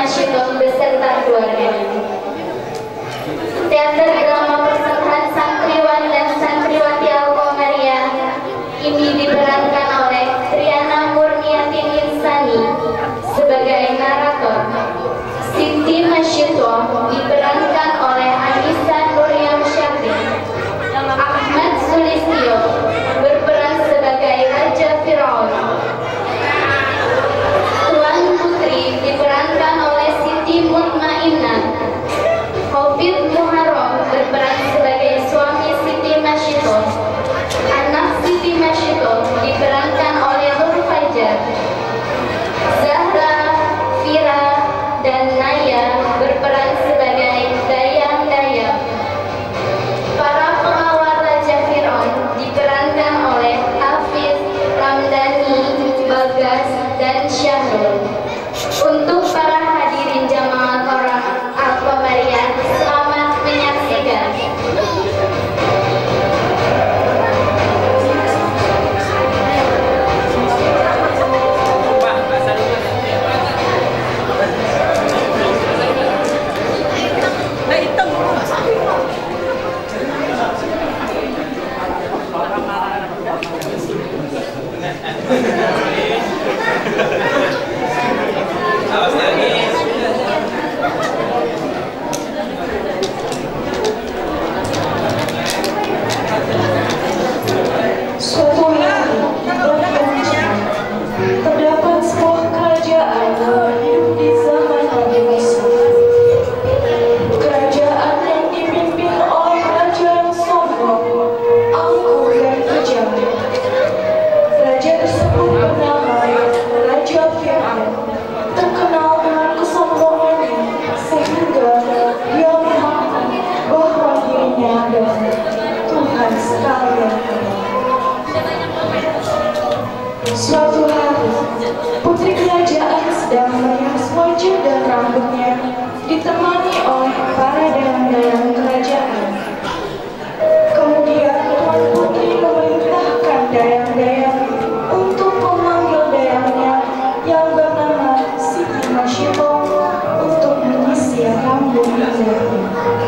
Masyidon beserta keluarganya. Teater drama persembahan santriwan dan santriwati Al-Qamariyah ini diperankan oleh Triana Murniati Insani sebagai narator. Siti Masyidon diperankan oleh Anissa Nuryam Syafi. Ahmad Sulistyo berperan sebagai Raja Firaun. Tuan Putri diperankan oleh Siti Mutmainnah. Hobit Muharram berperan sebagai suami Siti Masyidon. Anak Siti Masyidon diperankan oleh Nur Fajar. Zahra, Fira, dan Naya berperan sebagai dayang-dayang. Para pengawal Raja Firaun diperankan oleh Hafiz, Ramdhani, Bagas, dan Syahrul. Untuk para hadirin jamaah orang Al-Qamariyah, selamat menyaksikan. Suatu hari, putri kerajaan sedang merias wajah dan rambutnya, ditemani oleh para dayang-dayang kerajaan. Kemudian Tuan Putri memerintahkan dayang-dayang untuk memanggil dayangnya yang bernama Siti Masyidon untuk menyisir rambut indahnya.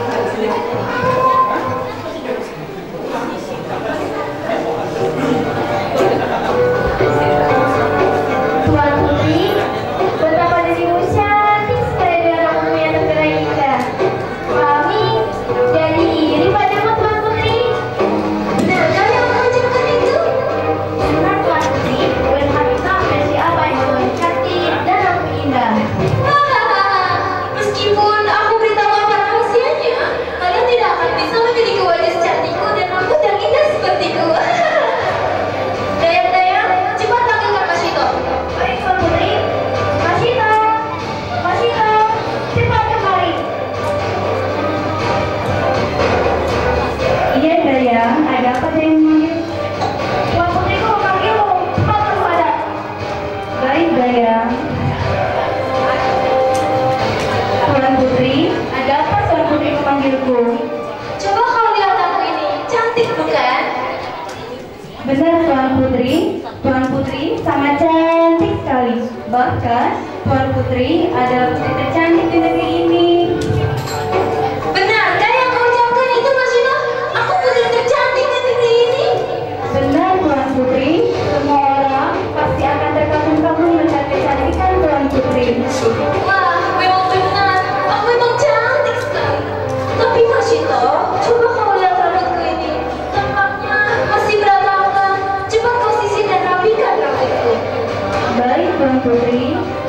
Coba kau lihat aku ini, cantik bukan? Benar Tuan Putri sangat cantik sekali. Bahkan Tuan Putri adalah putri tercantik di negeri ini. Benarkah yang kau ucapkan itu, Masyidon? Aku putri tercantik di negeri ini. Benar Tuan Putri, semua orang pasti akan terkagum-kagum melihat kecantikan Tuan Putri. Wah, memang benar, aku memang cantik sekali. Tapi Masyidon, coba kau lihat rambutku ini, tampaknya masih berantakan. Cepat kau sisir dan rapikan rambutku. Baik Tuan Putri.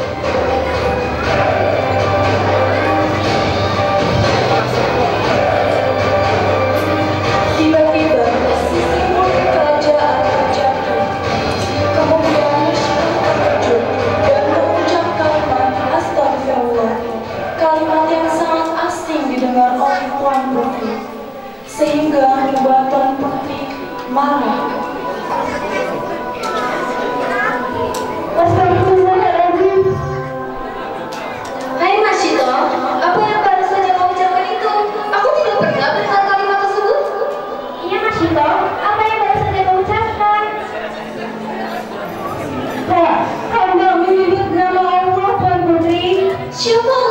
Tiba-tiba, sisi mulut kerajaan terjatuh. Kemudian Masyidon terkejut dan mengucap kalimat Astagfirullah, kalimat yang sangat asing didengar oleh Tuan Putri, sehingga membuat Tuan Putri marah. Hai Masyidon, apa yang baru saja kau ucapkan itu? Aku tidak pernah mendengar kalimat tersebut. Iya Masyidon, apa yang baru saja kau ucapkan? Hamba menyebut nama Allah Tuan Putri. Siapa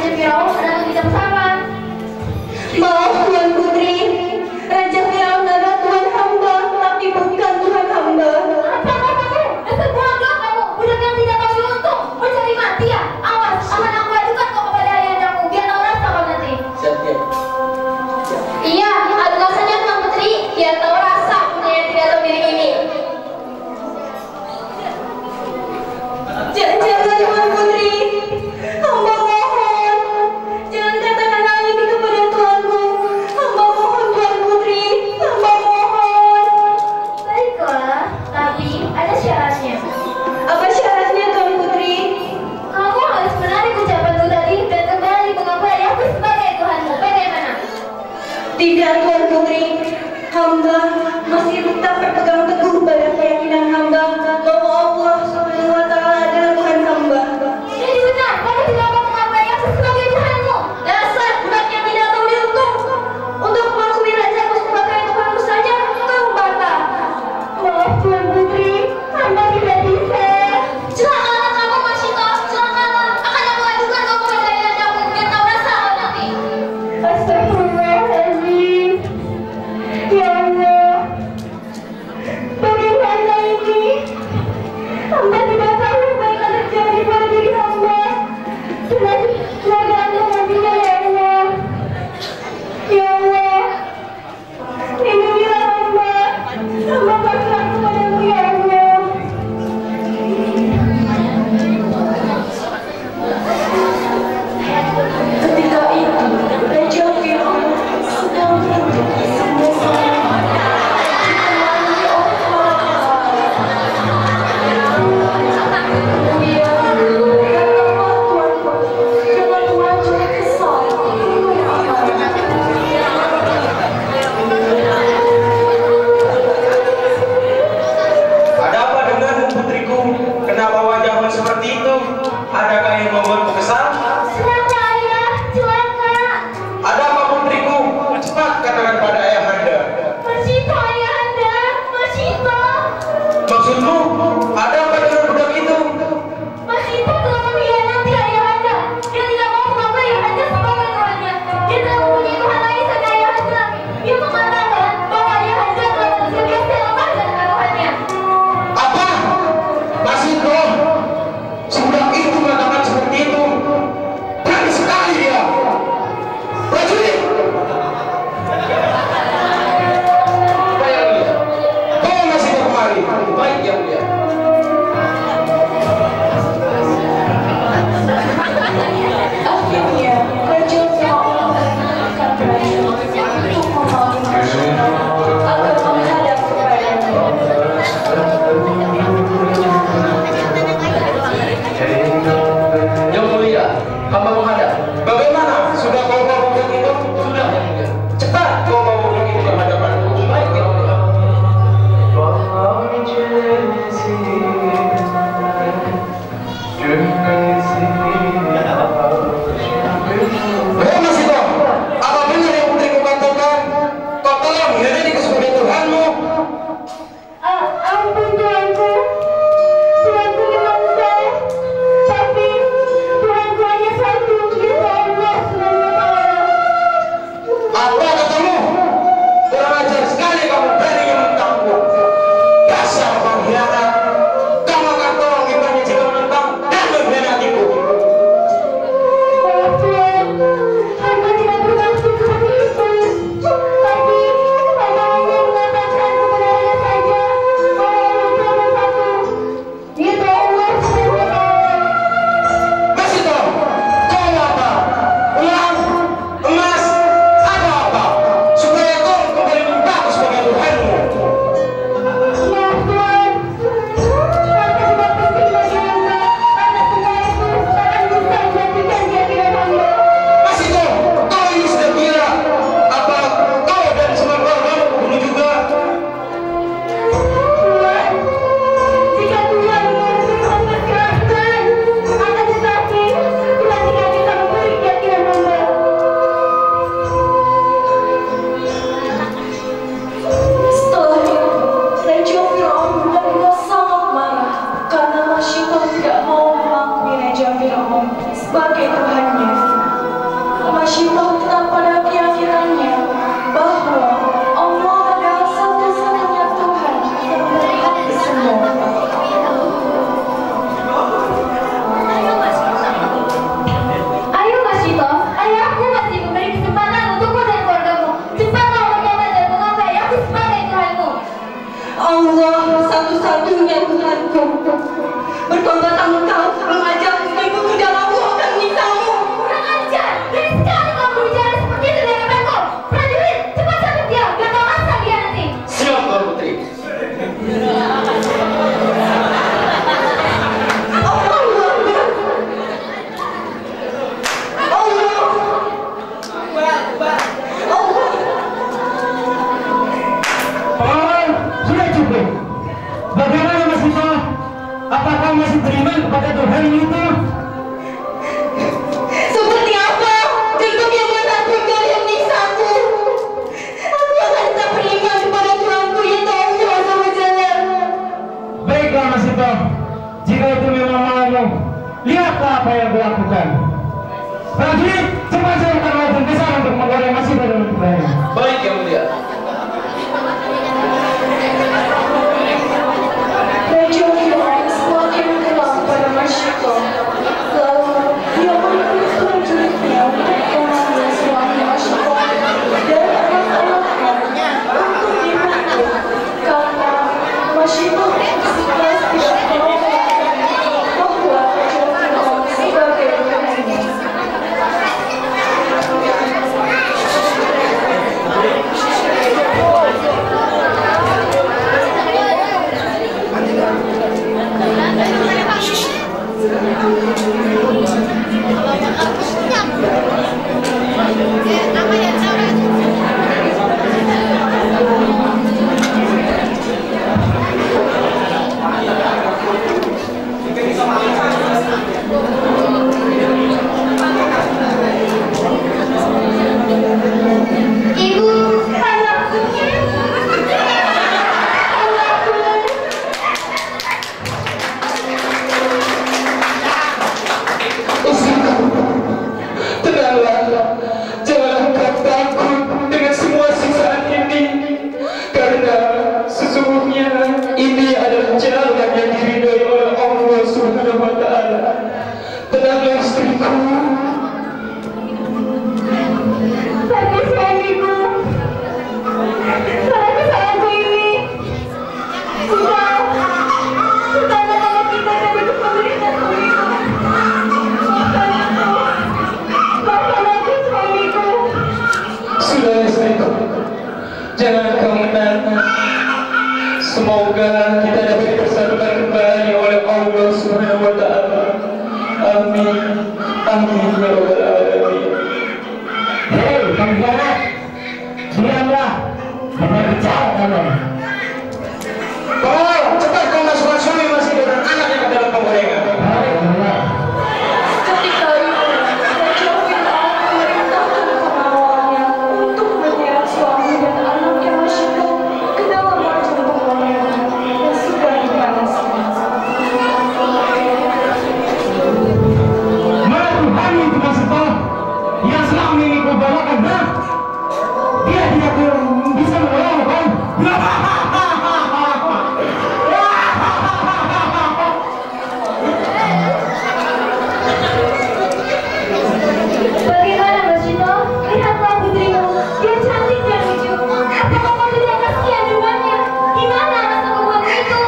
Raja Firaun adalah kita bersama. Maaf Tuan Putri, Raja Firaun adalah Tuhan hamba, tapi bukan Tuhan hamba. Apa kamu? Dasar bodoh kamu, budak yang tidak tahu diuntung, mencari mati ya. Awas, akan aku adukan kau kepada ayahandamu, biar tahu rasa kau nanti. Siap. Iya, adukan saja Tuan Putri, biar tahu rasa punya yang tidak tahu diri ini. Jangan Tuan Putri, hamba mohon, jangan katakan hal ini kepada tuanku. Hamba mohon Tuan Putri, hamba mohon. Baiklah, tapi ada syaratnya. Apa syaratnya Tuan Putri? Kamu harus menarik ucapanmu tadi dan kembali mengaku ayahku sebagai Tuhanmu. Bagaimana? Tidak Tuan Putri, hamba masih tetap berpegang teguh pada keyakinan hamba bahwa Allah Subhanahu wa Ta'ala adalah Tuhan hamba. Jadi benar, kamu tidak mau mengaku ayahku sebagai Tuhanmu. Dasar budak yang tidak tahu diuntung. Untuk mengakui rajaku sebagai Tuhanmu saja, kamu membantah. Maaf Tuan Putri, hamba tidak bisa. Celakalah kamu, Masito. Celakalah. Akan aku adukan kau kepada ayahandamu, biar tahu rasa kau nanti. Astagfirullahaladzim. Ya Allah, janganlah engkau takut dengan semua siksaan ini, karena sesungguhnya ini adalah jalan yang diridhoi oleh Allah Subhanahu wa Ta'ala. Tenanglah istriku. Tapi suamiku, tapi sayangku ini sudah anak-anak kita dan begitu menderita suamiku. Maafkan aku suamiku. Sudah istriku, jangan kau menangis. Semoga kita dapat dipersatukan kembali oleh Allah Subhanahu wa Ta'ala. Amin. Amin ya rabbal alamin. Hei, kamu jangan. Diamlah. Jangan bicara kamu. Oh, cepat kau masukkan suami masih dengan anaknya ke dalam penggorengan. Ketika itu, Raja Fir'aun memerintahkan pengawalnya untuk menyeret suami dan anaknya Masyito ke dalam macam penggorengan yang sudah dipanaskan. Mana Tuhan itu Masyito yang selama ini kau bawakan, nah? Dia tidak bisa menolongmu kan? Bagaimana Masyito? Lihatlah putrimu, dia cantik dan lucu. Apakah kau tidak kasihan dengannya? Di mana anak perempuan itu?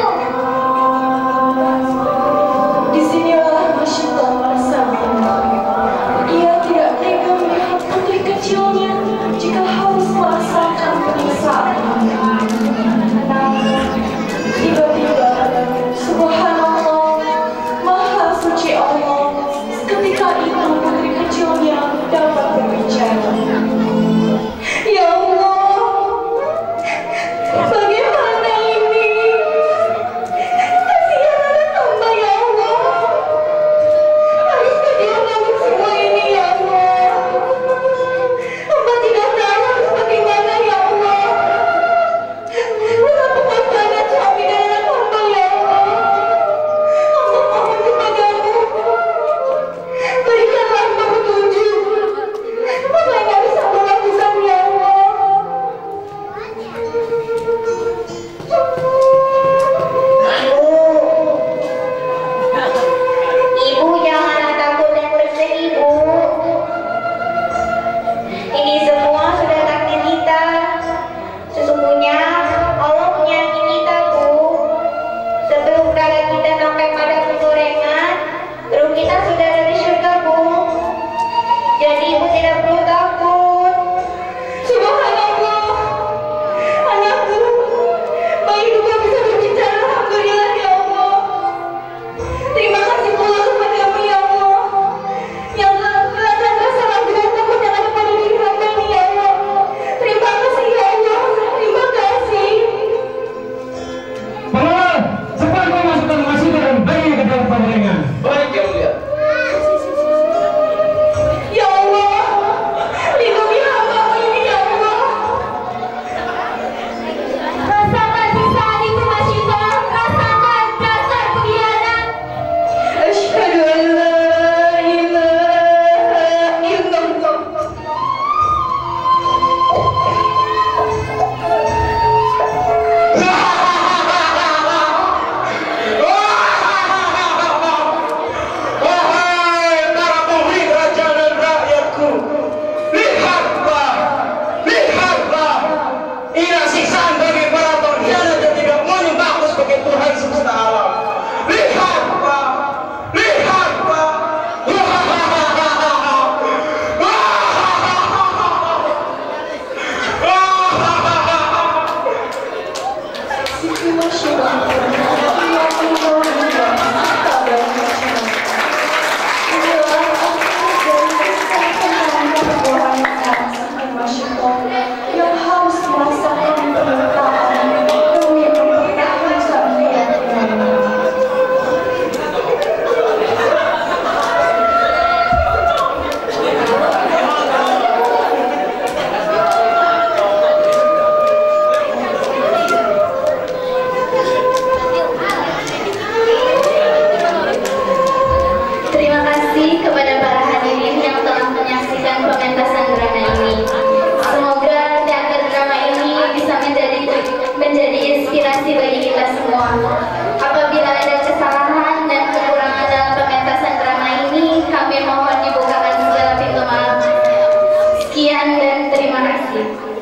Disinilah Masyito merasa bingung. Ia tidak tega melihat putri kecilnya jika harus merasakan penyiksaan. Namun, tiba-tiba, subhanallah, maha suci Allah, ketika itu putri kecilnya dapat berbicara. Ya Allah, bagaimana ini? Kasihan anak hamba ya Allah. Haruskah dia menanggung semua ini ya Allah? Hamba tidak tahu harus bagaimana ya Allah. Betapa banyak suami dan anak hamba ya Allah. Hamba mohon kepadamu, berikanlah hamba petunjuk. Apa yang harus hamba lakukan ya Allah? Ibu janganlah takut dan bersedih, Bu. Ini semua sudah takdir kita. Sesungguhnya Allah menyayangi kita, Bu. Sebelum keadaan kita sampai pada penggorengan, ruh kita sudah ada di surga, Bu. Jadi Ibu tidak perlu takut. Subhanallah, anakku, bayi juga bisa berbicara. Alhamdulillah ya Allah. Terima kasih pula kepadamu ya Allah, yang menghilangkan rasa ragu dan takut yang ada pada diri hamba ini ya Allah. Terima kasih ya Allah, terima kasih. Pengawal, cepat kau masukkan Masyito dan bayinya ke dalam penggorengan. Baik ya mulia. Ya Allah, Sekian dan terima kasih.